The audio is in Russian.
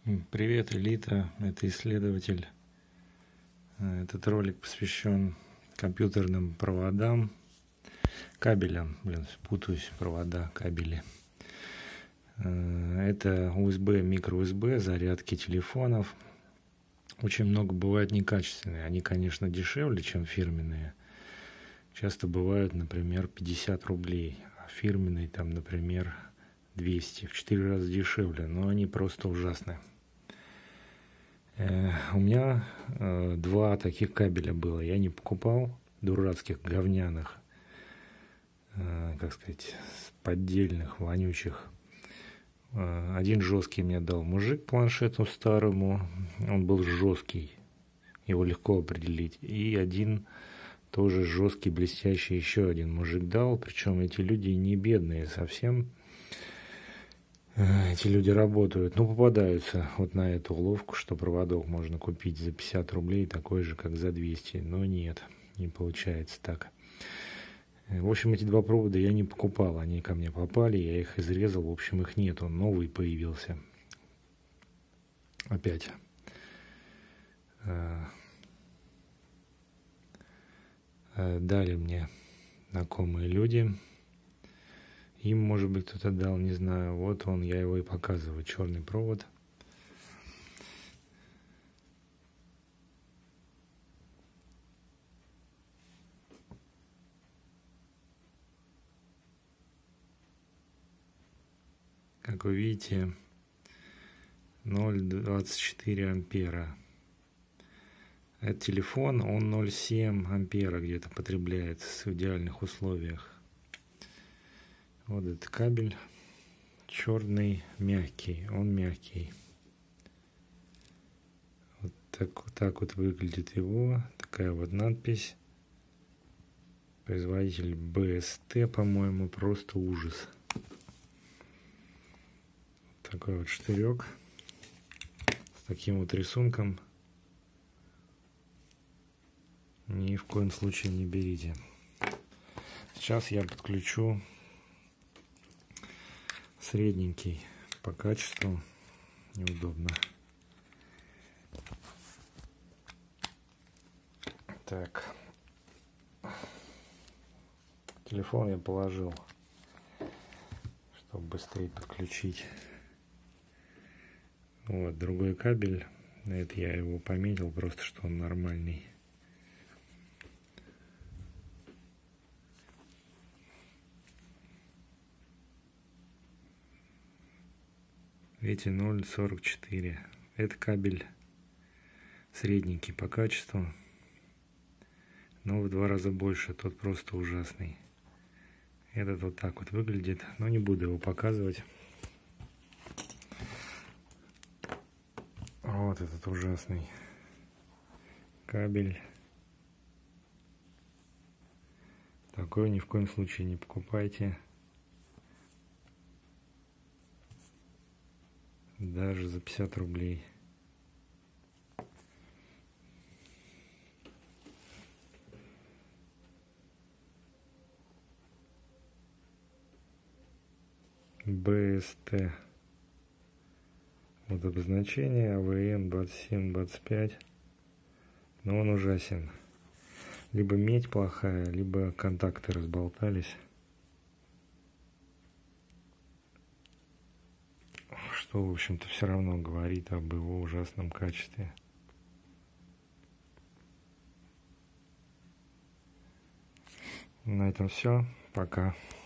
Привет, Элита, это исследователь. Этот ролик посвящен компьютерным проводам, кабелям, путаюсь, провода, кабели. Это USB, micro-USB, зарядки телефонов. Очень много бывает некачественные. Они, конечно, дешевле, чем фирменные. Часто бывают, например, 50 рублей, а фирменные там, например, 200, в 4 раза дешевле, но они просто ужасные. У меня два таких кабеля было. Я не покупал дурацких, говняных, поддельных, вонючих. Один жесткий мне дал мужик планшету старому. Он был жесткий. Его легко определить. И один тоже жесткий, блестящий еще один мужик дал. Причем эти люди не бедные совсем. Эти люди работают, попадаются вот на эту уловку, что проводок можно купить за 50 рублей, такой же, как за 200. Но нет, не получается так. В общем, эти два провода я не покупал, они ко мне попали, я их изрезал, в общем, их нету, новый появился. Опять. Дали мне знакомые люди. Им, может быть, кто-то дал, не знаю. Вот он, я его и показываю. Черный провод. Как вы видите, 0,24 ампера. Этот телефон, он 0,7 ампера где-то потребляется в идеальных условиях. Вот этот кабель черный, мягкий, он мягкий. Вот так вот выглядит его, такая вот надпись. Производитель БСТ, по-моему, просто ужас. Такой вот штырек с таким вот рисунком. Ни в коем случае не берите. Сейчас я подключу средненький по качеству, неудобно. Так, телефон я положил, чтобы быстрее подключить. Вот другой кабель, это я его пометил, просто что он нормальный. Видите, 0,44. Это кабель средненький по качеству, но в 2 раза больше. Тот просто ужасный. Этот вот так вот выглядит, но не буду его показывать. Вот этот ужасный кабель. Такой ни в коем случае не покупайте. Даже за 50 рублей. БСТ. Вот обозначение АВН 2725. Но он ужасен. Либо медь плохая, либо контакты разболтались. Что, в общем-то, все равно говорит об его ужасном качестве. На этом все. Пока.